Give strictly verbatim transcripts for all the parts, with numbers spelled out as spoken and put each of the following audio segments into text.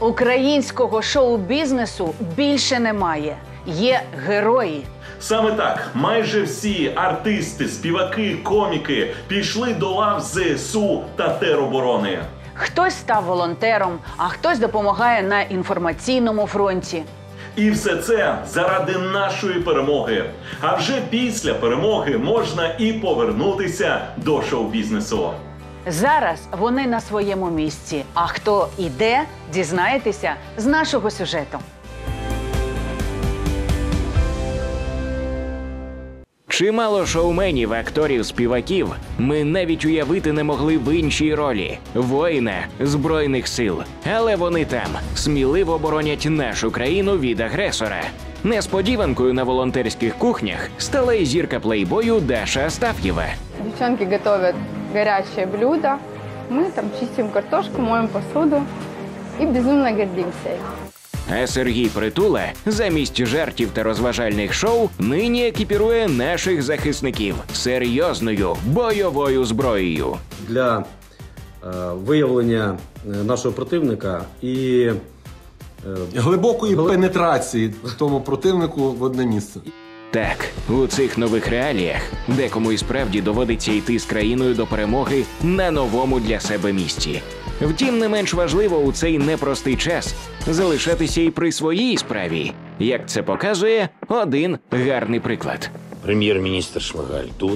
Українського шоу-бізнесу більше немає. Є герої. Саме так, майже всі артисти, співаки, коміки пішли до лав ЗСУ та тероборони. Хтось став волонтером, а хтось допомагає на інформаційному фронті. І все це заради нашої перемоги. А вже після перемоги можна і повернутися до шоу-бізнесу. Зараз вони на своєму місці. А хто іде, дізнаєтеся з нашого сюжету. Чимало шоуменів, акторів, співаків ми навіть уявити не могли в іншій ролі – воїна Збройних сил. Але вони там сміливо боронять нашу країну від агресора. Несподіванкою на волонтерських кухнях стала і зірка плейбою Даша Астафьева. Девчонки готовят горячее блюдо, мы там чистим картошку, моем посуду и безумно гордимся. А Сергій Притула замість жартів та розважальних шоу нині екіпірує наших захисників серйозною бойовою зброєю. Для е, виявлення нашого противника і е, глибокої глиб... пенетрації тому противнику в одне місце. Так, у цих нових реаліях декому і справді доводиться йти з країною до перемоги на новому для себе місці. Втім, не менш важливо у цей непростий час залишатися і при своїй справі, як це показує один гарний приклад. Прем'єр-міністр Шмигаль тут,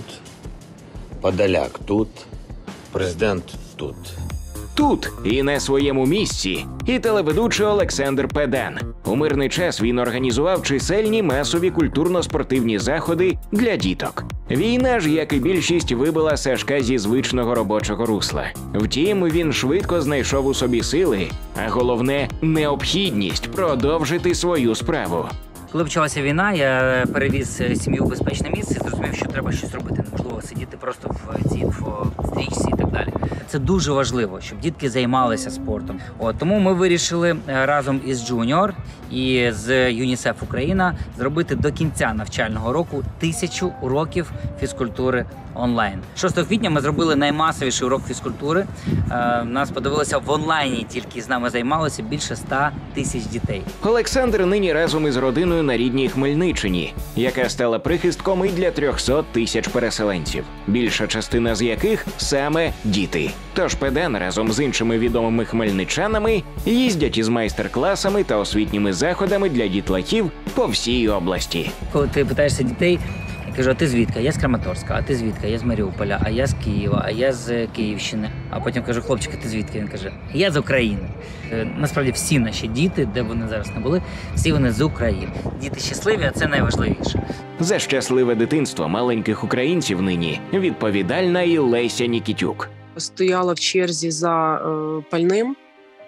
Подоляк тут, президент тут. Тут і на своєму місці і телеведучий Олександр Педан. У мирний час він організував чисельні масові культурно-спортивні заходи для діток. Війна ж, як і більшість, вибила Сашка зі звичного робочого русла. Втім, він швидко знайшов у собі сили, а головне – необхідність продовжити свою справу. Коли почалася війна, я перевіз сім'ю в безпечне місце і зрозумів, що треба щось робити. Неможливо сидіти просто в цій інфострічці і так далі. Це дуже важливо, щоб дітки займалися спортом. От, тому ми вирішили разом із Junior і з ЮНІСЕФ Україна зробити до кінця навчального року тисячу уроків фізкультури онлайн. шостого квітня ми зробили наймасовіший урок фізкультури. Е, нас подивилося в онлайні, тільки з нами займалося більше ста тисяч дітей. Олександр нині разом із родиною на рідній Хмельниччині, яка стала прихистком і для трьохсот тисяч переселенців, більша частина з яких саме діти. Тож Педан разом з іншими відомими хмельничанами їздять із майстер-класами та освітніми заходами для дітлахів по всій області. Коли ти питаєшся дітей, я кажу, а ти звідки? Я з Краматорська, а ти звідки? Я з Маріуполя, а я з Києва, а я з Київщини. А потім кажу, хлопчики, ти звідки? Він каже, я з України. Насправді всі наші діти, де б вони зараз не були, всі вони з України. Діти щасливі, а це найважливіше. За щасливе дитинство маленьких українців нині відповідальна і Леся Нікітюк. Стояла в черзі за е, пальним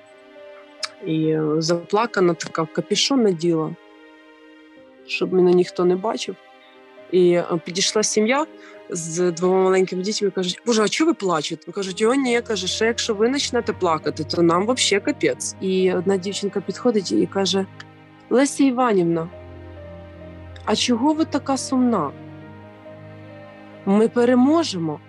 і заплакана така, капюшон наділа, щоб мене ніхто не бачив. І підійшла сім'я з двома маленькими дітьми і кажуть, боже, а чого ви плачете? Кажуть, о, ні, каже, що якщо ви почнете плакати, то нам взагалі капець. І одна дівчинка підходить і каже, Леся Іванівна, а чого ви така сумна? Ми переможемо.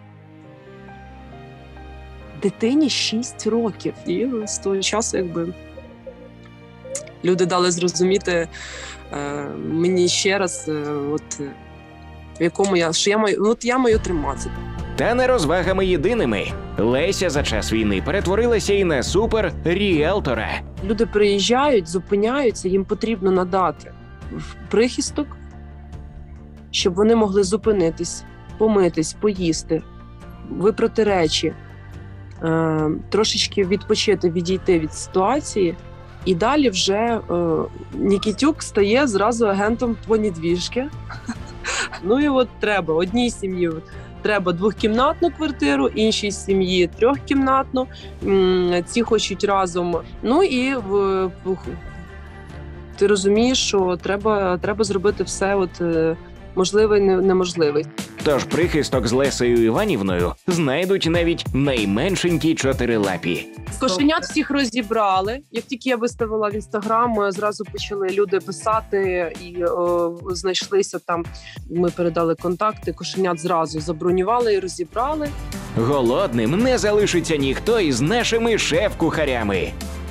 Дитині шість років. І з того часу, якби, люди дали зрозуміти е, мені ще раз, е, от, в якому я, що я маю, от я маю триматися. Та не розвагами єдиними. Леся за час війни перетворилася і на супер-ріелтора. Люди приїжджають, зупиняються, їм потрібно надати прихисток, щоб вони могли зупинитись, помитись, поїсти, випрати речі, е, трошечки відпочити, відійти від ситуації. І далі вже е, Нікітюк стає зразу агентом по недвіжки. Ну і от треба, одній сім'ї треба двохкімнатну квартиру, іншій сім'ї трьохкімнатну, ці хочуть разом. Ну і в, в, ти розумієш, що треба, треба зробити все от, можливе і неможливе. Тож прихисток з Лесею Іванівною знайдуть навіть найменшенькі чотирилапі. Кошенят всіх розібрали. Як тільки я виставила в Інстаграм, зразу почали люди писати і о, знайшлися там. Ми передали контакти, кошенят зразу забронювали і розібрали. Голодним не залишиться ніхто із нашими шеф-кухарями.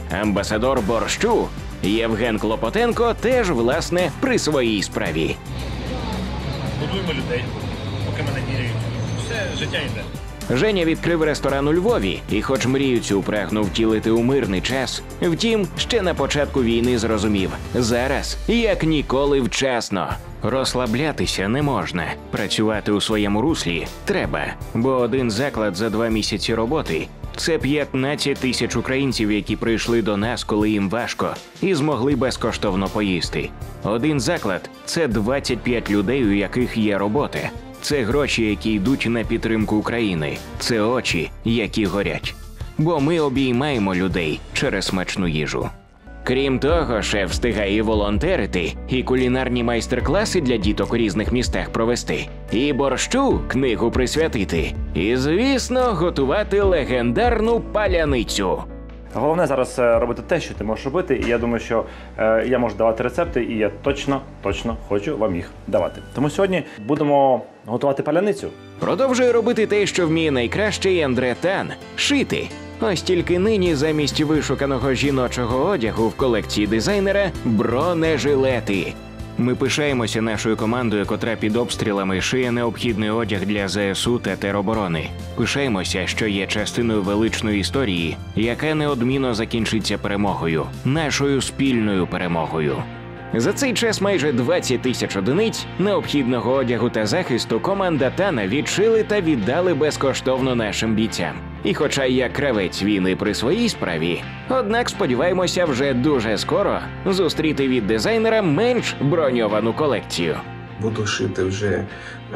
амбасадор борщу Євген Клопотенко теж, власне, при своїй справі. Будуємо людей, поки мене вірять. Все, життя йде. Женя відкрив ресторан у Львові і хоч мрію цю прагнув втілити у мирний час, втім, ще на початку війни зрозумів – зараз як ніколи вчасно. Розслаблятися не можна, працювати у своєму руслі треба, бо один заклад за два місяці роботи – це п'ятнадцять тисяч українців, які прийшли до нас, коли їм важко, і змогли безкоштовно поїсти. Один заклад – це двадцять п'ять людей, у яких є робота. Це гроші, які йдуть на підтримку України. Це очі, які горять. Бо ми обіймаємо людей через смачну їжу. Крім того, шеф встигає і волонтерити, і кулінарні майстер-класи для діток у різних містах провести, і борщу книгу присвятити, і, звісно, готувати легендарну паляницю. Головне зараз робити те, що ти можеш робити, і я думаю, що е, я можу давати рецепти, і я точно, точно хочу вам їх давати. Тому сьогодні будемо готувати паляницю. Продовжує робити те, що вміє найкраще і Андре Тан – шити. Ось тільки нині замість вишуканого жіночого одягу в колекції дизайнера – бронежилети. Ми пишаємося нашою командою, котра під обстрілами шиє необхідний одяг для зе ес у та тероборони. Пишаємося, що є частиною величної історії, яка неодмінно закінчиться перемогою, нашою спільною перемогою. За цей час майже двадцять тисяч одиниць необхідного одягу та захисту команда Тана відшили та віддали безкоштовно нашим бійцям. І хоча я кравець війни при своїй справі, однак сподіваємося вже дуже скоро зустріти від дизайнера менш броньовану колекцію. Буду шити вже е,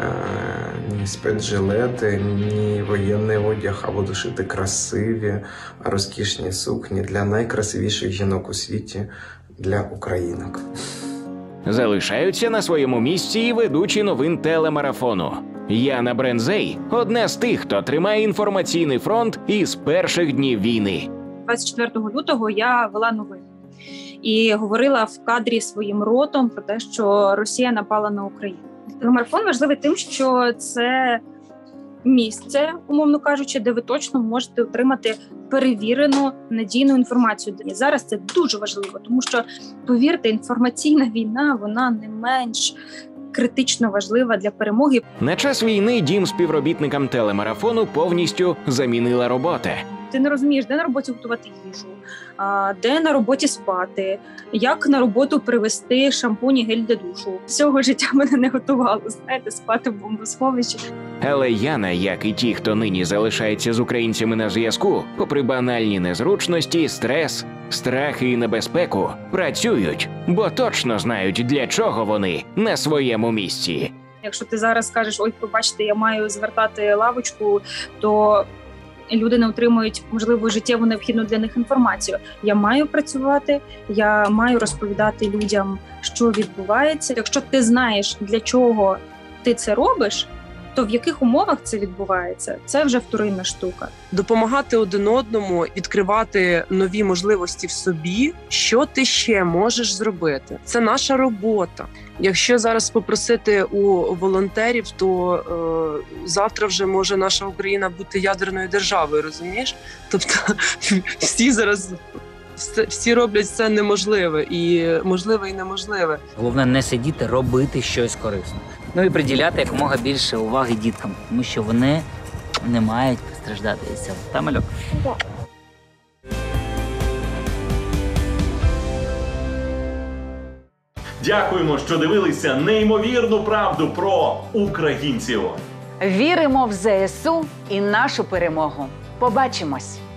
ні спецжилети, ні воєнний одяг, а буду шити красиві, розкішні сукні для найкрасивіших жінок у світі, для українок. Залишаються на своєму місці і ведучі новин телемарафону. Яна Брензей – одна з тих, хто тримає інформаційний фронт із перших днів війни. двадцять четвертого лютого я вела новини і говорила в кадрі своїм ротом про те, що Росія напала на Україну. Телемарафон важливий тим, що це місце, умовно кажучи, де ви точно можете отримати перевірену, надійну інформацію. І зараз це дуже важливо, тому що, повірте, інформаційна війна, вона не менш критично важлива для перемоги. На час війни дім співробітникам телемарафону повністю замінила робота. Ти не розумієш, де на роботі готувати їжу, де на роботі спати, як на роботу привезти шампунь і гель для душу. Всього життя мене не готувало, знаєте, спати в бомбосховищі. Але Яна, як і ті, хто нині залишається з українцями на зв'язку, попри банальні незручності, стрес, страхи і небезпеку, працюють, бо точно знають, для чого вони на своєму місці. Якщо ти зараз скажеш, ой, побачите, я маю звертати лавочку, то люди не отримують, можливо, життєво необхідну для них інформацію. Я маю працювати, я маю розповідати людям, що відбувається. Якщо ти знаєш, для чого ти це робиш, то в яких умовах це відбувається, це вже вторинна штука. Допомагати один одному, відкривати нові можливості в собі, що ти ще можеш зробити. Це наша робота. Якщо зараз попросити у волонтерів, то е, завтра вже може наша Україна бути ядерною державою, розумієш? Тобто всі зараз, всі роблять це неможливе, і можливе, і неможливе. Головне не сидіти, робити щось корисне. Ну і приділяти якомога більше уваги діткам, тому що вони не мають постраждати від цього. Та, мальок? Так. Дякуємо, що дивилися неймовірну правду про українців. Віримо в зе ес у і нашу перемогу. Побачимось!